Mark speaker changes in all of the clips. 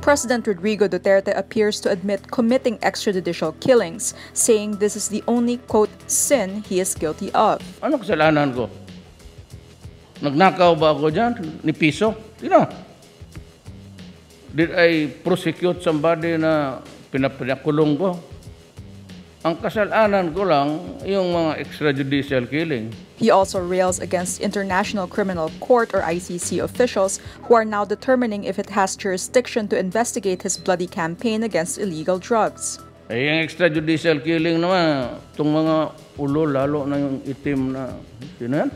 Speaker 1: President Rodrigo Duterte appears to admit committing extrajudicial killings, saying this is the only, quote, sin he is guilty of.
Speaker 2: Ano kasalanan ko? Nagnakaw ba ako dyan? Ni piso? Did I prosecute somebody na pinakulong ko? Ang kasalanan ko lang yung mga extrajudicial killing.
Speaker 1: He also rails against International Criminal Court or ICC officials who are now determining if it has jurisdiction to investigate his bloody campaign against illegal drugs.
Speaker 2: Yung extrajudicial killing naman, itong mga ulo, lalo na yung itim na, sino yan?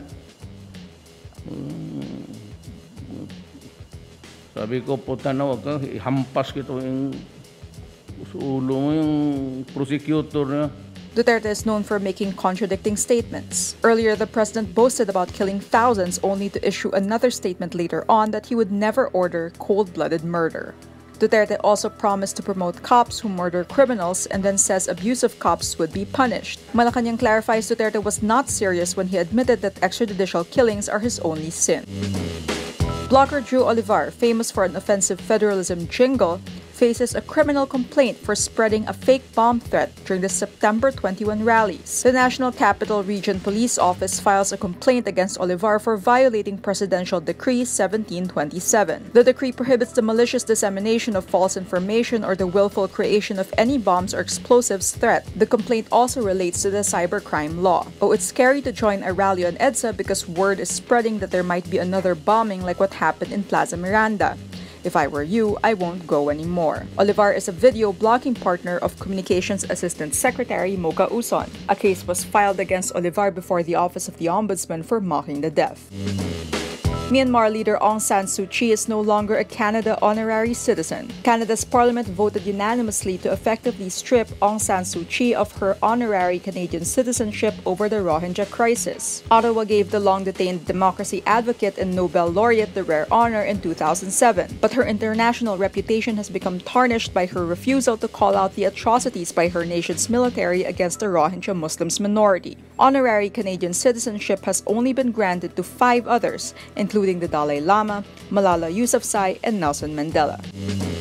Speaker 2: Sabi ko, puta na, wag ka, ihampas ko yung ulo mo yung prosecutor na.
Speaker 1: Duterte is known for making contradicting statements. Earlier, the president boasted about killing thousands only to issue another statement later on that he would never order cold-blooded murder. Duterte also promised to promote cops who murder criminals and then says abusive cops would be punished. Malacanang clarifies Duterte was not serious when he admitted that extrajudicial killings are his only sin. Blogger Drew Olivar, famous for an offensive federalism jingle, faces a criminal complaint for spreading a fake bomb threat during the September 21 rallies. The National Capital Region Police Office files a complaint against Olivar for violating Presidential Decree 1727. The decree prohibits the malicious dissemination of false information or the willful creation of any bombs or explosives threat. The complaint also relates to the cybercrime law. Oh, it's scary to join a rally on EDSA because word is spreading that there might be another bombing like what happened in Plaza Miranda. If I were you, I won't go anymore. Olivar is a video blogging partner of Communications Assistant Secretary Mocha Uson. A case was filed against Olivar before the Office of the Ombudsman for mocking the deaf. Myanmar leader Aung San Suu Kyi is no longer a Canada honorary citizen. Canada's parliament voted unanimously to effectively strip Aung San Suu Kyi of her honorary Canadian citizenship over the Rohingya crisis. Ottawa gave the long-detained democracy advocate and Nobel laureate the rare honor in 2007, but her international reputation has become tarnished by her refusal to call out the atrocities by her nation's military against the Rohingya Muslims minority. Honorary Canadian citizenship has only been granted to 5 others, including the Dalai Lama, Malala Yousafzai, and Nelson Mandela.